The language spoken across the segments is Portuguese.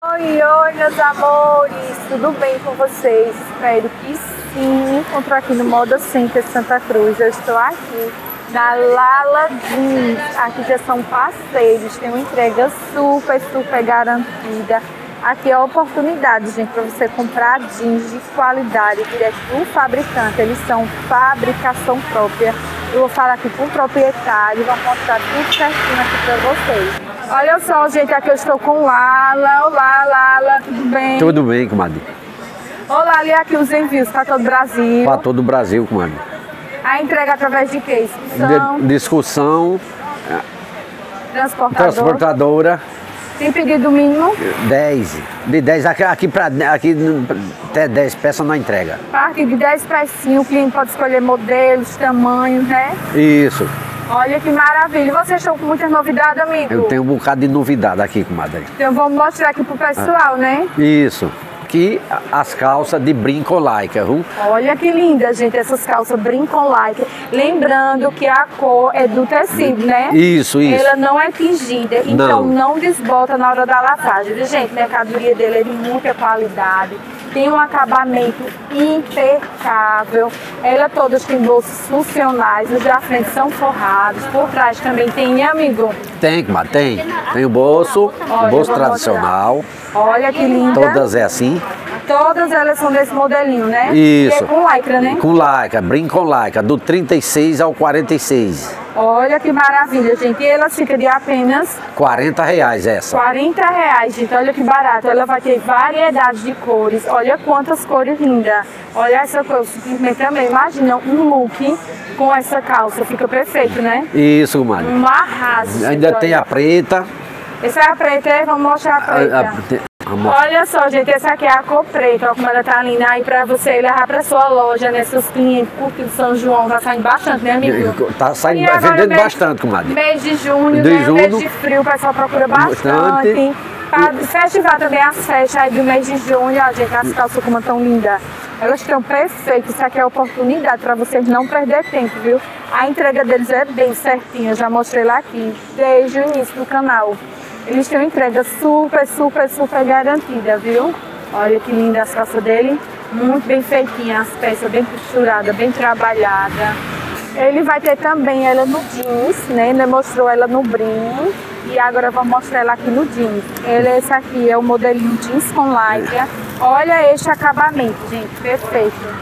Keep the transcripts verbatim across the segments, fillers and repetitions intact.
Oi, oi, meus amores, tudo bem com vocês? Espero que sim. Me encontro aqui no Moda Center Santa Cruz. Eu estou aqui na Lala Jeans. Aqui já são parceiros, tem uma entrega super, super garantida. Aqui é a oportunidade, gente, para você comprar jeans de qualidade direto do fabricante. Eles são fabricação própria. Eu vou falar aqui com o proprietário, vou mostrar tudo certinho aqui para vocês. Olha só, gente, aqui eu estou com Lala. Olá, Lala, tudo bem? Tudo bem, comadre. Olá, ali aqui os envios para todo o Brasil. Para todo o Brasil, comadre. A entrega através de quê? Discussão? De, discussão. Transportador. Transportadora. Tem pedido mínimo? dez. De dez aqui, aqui para aqui até dez peças na entrega. A partir de dez pecinhas, o cliente pode escolher modelos, tamanhos, né? Isso. Olha que maravilha. Vocês estão com muitas novidades, amigo? Eu tenho um bocado de novidade aqui, comadre. Então vamos mostrar aqui pro pessoal, ah. né? Isso. Aqui as calças de brinco like, viu? Olha que linda, gente, essas calças brinco like. Lembrando que a cor é do tecido, né? Isso, isso. Ela não é tingida, então não, não desbota na hora da lavagem. Viu, gente? A mercadoria dele é de muita qualidade. Tem um acabamento impecável. Ela todas tem bolsos funcionais, os da frente são forrados, por trás também tem, né, amigo? Tem, comadre, tem. Tem o bolso, Olha, o bolso tradicional. Mostrar. Olha que linda. Todas é assim. Todas elas são desse modelinho, né? Isso. E é com lycra, né? Com lycra, brinco com lycra, do trinta e seis ao quarenta e seis. Olha que maravilha, gente. E ela fica de apenas... quarenta reais essa. quarenta reais, gente. Olha que barato. Ela vai ter variedade de cores. Olha quantas cores lindas. Olha essa cor. Simplesmente também. Imagina um look com essa calça. Fica perfeito, né? Isso, comadre. Um arraso. Ainda gente, tem olha. a preta. Essa é a preta, vamos mostrar a preta. A, a, Olha só, gente, essa aqui é a cor preta, olha como ela tá linda aí pra você levar pra sua loja, né? Seus clientes, porque o São João tá saindo bastante, né, amigo? Tá saindo, vendendo mês, bastante, comadre. Mês de junho, de né? junho, mês de frio, o pessoal procura bastante. bastante. Festival também, as festas aí do mês de junho, ó, gente, as calças como tão lindas. Elas estão perfeitas, isso aqui é a oportunidade pra vocês não perder tempo, viu? A entrega deles é bem certinha, eu já mostrei lá aqui, desde o início do canal. Eles têm uma entrega super, super, super garantida, viu? Olha que linda as calças dele. Muito bem feitinha, as peças bem costuradas, bem trabalhadas. Ele vai ter também ela no jeans, né? Ele mostrou ela no brim. E agora vamos mostrar ela aqui no jeans. Ele, esse aqui é o modelinho jeans com lycra. Olha este acabamento, gente. Perfeito.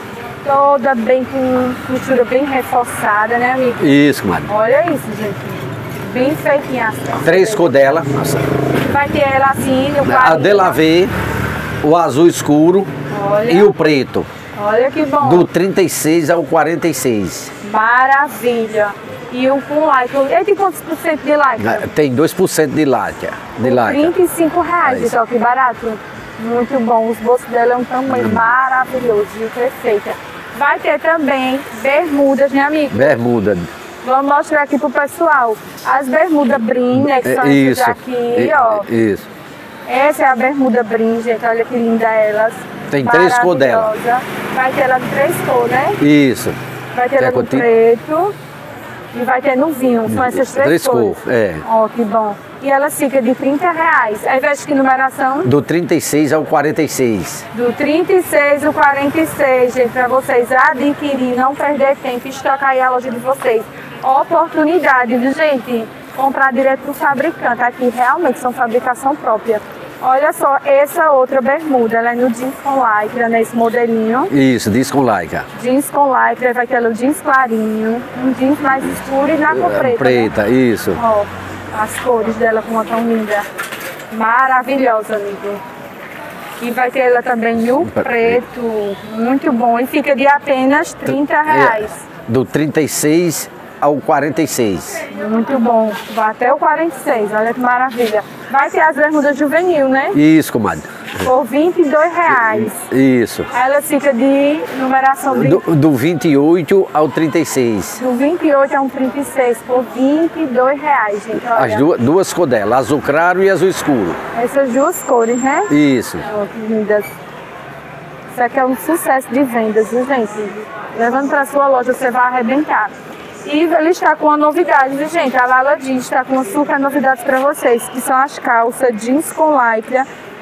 Toda bem com costura bem reforçada, né, amigo? Isso, mano. Olha isso, gente. Bem feitinha. Três cores dela. Vai ter ela assim, no a delavê, o azul escuro Olha. e o preto. Olha que bom. Do trinta e seis ao quarenta e seis. Maravilha. E o com lycra. Ele tem quantos por cento de lycra? Tem dois por cento de lycra. De lycra. trinta e cinco reais, é então que barato. Muito bom. Os bolsos dela é um tamanho hum. maravilhoso e perfeita. Vai ter também bermudas, né, amigo? Bermuda. Vamos mostrar aqui pro pessoal. As bermudas brim, né? Que são isso, essas aqui, ó. Isso. Essa é a bermuda brim, gente. Olha que linda elas. Tem três cores dela. Vai ter ela de três cores, né? Isso. Vai ter ela no preto e vai ter no vinho. São essas três, três cores. cores. É. Ó, que bom. E ela fica de trinta reais. Aí veste que numeração? Do trinta e seis ao quarenta e seis. Do trinta e seis ao quarenta e seis, gente. Pra vocês adquirir, não perder tempo, estocar aí a loja de vocês. Oportunidade, viu, gente? Comprar direto do fabricante. Aqui realmente são fabricação própria. Olha só, essa outra bermuda, ela é no jeans com lycra, nesse modelinho. Isso, jeans com lycra. Jeans com lycra, vai ter o jeans clarinho, um jeans mais escuro e na cor preta. Preta, né? Isso. Ó, as cores dela como tão linda. Maravilhosa, amigo. E vai ter ela também no preto, muito bom. E fica de apenas trinta reais. Do trinta e seis ao quarenta e seis. Muito bom. Vai até o quarenta e seis, olha que maravilha. Vai ter as bermudas juvenil, né? Isso, comadre. Por vinte e dois reais. Isso. Ela fica de numeração... Do, do vinte e oito ao trinta e seis. Do vinte e oito ao trinta e seis, por vinte e dois reais, gente. Olha. As duas, duas cores dela, azul claro e azul escuro. Essas duas cores, né? Isso. Oh, que lindas. Isso aqui é um sucesso de vendas, viu, gente? Levando para sua loja, você vai arrebentar. E ele está com uma novidade, viu, gente? A Lala Jeans está com uma super novidade para vocês, que são as calças jeans com lycra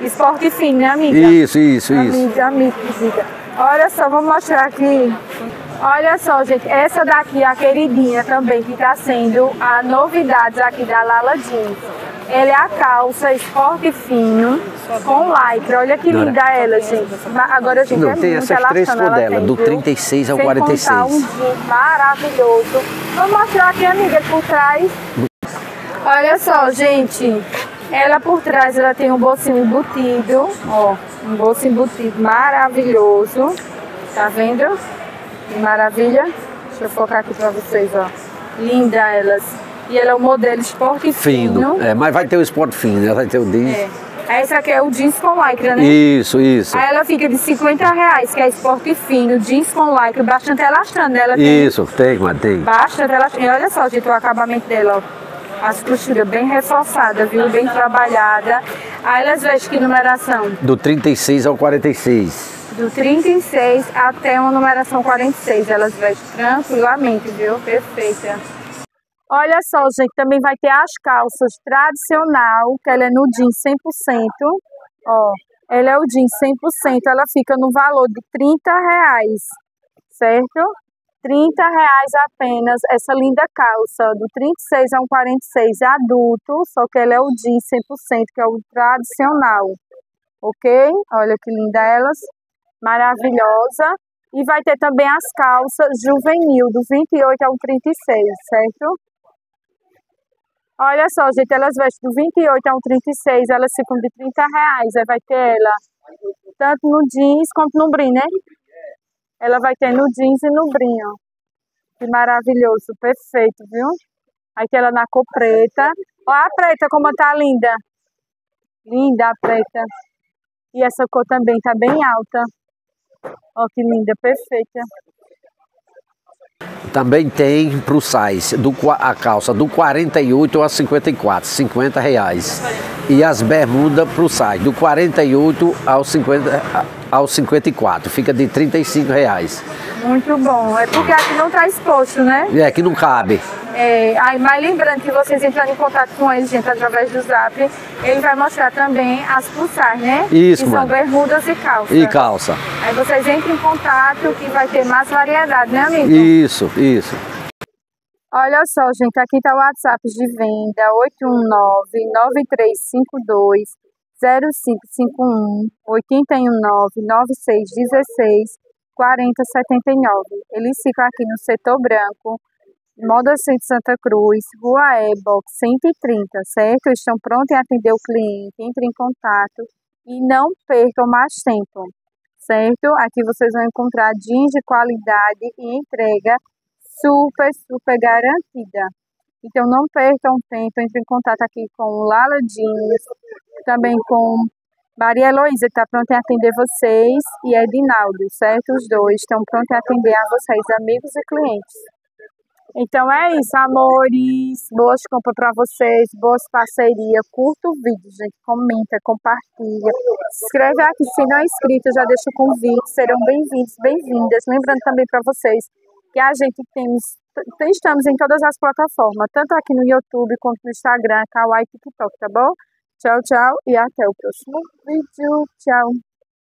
Esporte fino, né, amiga? Isso, isso, amiga, isso. Amiga, amiga. Olha só, vou mostrar aqui. Olha só, gente, essa daqui é a queridinha também, que tá sendo a novidade aqui da Lala Jeans. Ela é a calça esporte fino com lycra. Olha que linda ela, gente. Agora, gente, Não, é tem muito essas três cores dela, tem, do viu? trinta e seis ao Sem quarenta e contar seis. um jeans maravilhoso. Vou mostrar aqui, amiga, por trás. Olha só, gente. Ela por trás, ela tem um bolsinho embutido. Ó, um bolso embutido maravilhoso. Tá vendo? Que maravilha. Deixa eu focar aqui pra vocês, ó. Linda elas. E ela é o modelo esporte fino. Fino. É, mas vai ter o esporte fino, né? Vai ter o jeans. É. Essa aqui é o jeans com lycra, né? Isso, isso. Aí ela fica de cinquenta reais, que é esporte fino, jeans com lycra, bastante elastano. Ela tem Isso, tem, mas tem. bastante elastano. E olha só, gente, o acabamento dela, ó. As costuras bem reforçadas, viu? Bem trabalhada. Aí elas vestem que numeração? Do trinta e seis ao quarenta e seis. Do trinta e seis até uma numeração quarenta e seis. Elas vestem tranquilamente, viu? Perfeita. Olha só, gente, também vai ter as calças tradicional, que ela é no jeans cem por cento. Ó, ela é o jeans cem por cento, ela fica no valor de trinta reais, certo? trinta reais apenas, essa linda calça, do trinta e seis ao quarenta e seis, adulto, só que ela é o jeans cem por cento, que é o tradicional, ok? Olha que linda elas, maravilhosa. E vai ter também as calças juvenil, do vinte e oito ao trinta e seis, certo? Olha só, gente, elas vestem do vinte e oito ao trinta e seis, elas ficam de trinta reais. Aí vai ter ela tanto no jeans quanto no brim, né? Ela vai ter no jeans e no brim, ó. Que maravilhoso, perfeito, viu? Aí tem ela na cor preta. Ó a preta como tá linda. Linda a preta. E essa cor também tá bem alta. Ó que linda, perfeita. Também tem pro size, do, a calça do quarenta e oito a cinquenta e quatro, cinquenta reais. E as bermudas pro size, do quarenta e oito ao cinquenta, ao cinquenta e quatro, fica de trinta e cinco reais. Muito bom, é porque aqui não tá exposto, né? É, que não cabe. É, aí, mas lembrando que vocês entrando em contato com ele, gente, através do Zap, ele vai mostrar também as pulsar, né? Isso, que mano. são bermudas e calça. E calça. Aí vocês entrem em contato que vai ter mais variedade, né, amigo? Isso, isso. Olha só, gente, aqui tá o WhatsApp de venda, oito um nove, nove três cinco dois, zero cinco cinco um, oito um nove, nove seis um seis, quatro zero sete nove. Eles ficam aqui no setor branco, Moda Centro Santa Cruz, Rua E, box cento e trinta, certo? Estão prontos em atender o cliente, entre em contato e não percam mais tempo, certo? Aqui vocês vão encontrar jeans de qualidade e entrega super, super garantida. Então não percam tempo, entre em contato aqui com o Lala Jeans, também com Maria Heloísa, que está pronta em atender vocês, e Edinaldo, certo? Os dois estão prontos em atender a vocês, amigos e clientes. Então é isso, amores. Boas compras para vocês, boas parcerias. Curta o vídeo, gente. Comenta, compartilha. Se inscreve aqui se não é inscrito, já deixa o convite. Serão bem-vindos, bem-vindas. Lembrando também para vocês que a gente temos, estamos em todas as plataformas, tanto aqui no YouTube quanto no Instagram, Kawaii e TikTok, tá bom? Tchau, tchau e até o próximo vídeo. Tchau.